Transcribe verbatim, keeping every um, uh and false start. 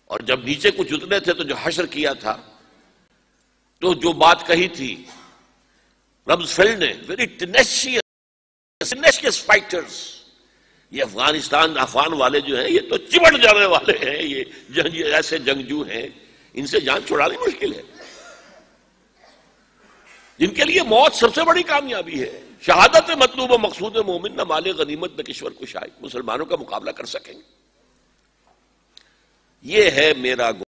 और जब नीचे कुछ उतरे थे तो जो हश्र किया था, तो जो बात कही थी रम्सफेल्ड ने, वेरी टेनेशियस फाइटर्स, ये अफगानिस्तान अफगान वाले जो हैं ये तो चिमट जाने वाले हैं, ये जंग, ये ऐसे जंगजू हैं, इनसे जान छुड़ानी मुश्किल है, जिनके लिए मौत सबसे बड़ी कामयाबी है। शहादत मतलूब मकसूद मोमिन न माले गनीमत न किश्वर कुशाई, मुसलमानों का मुकाबला कर सकेंगे। ये है मेरा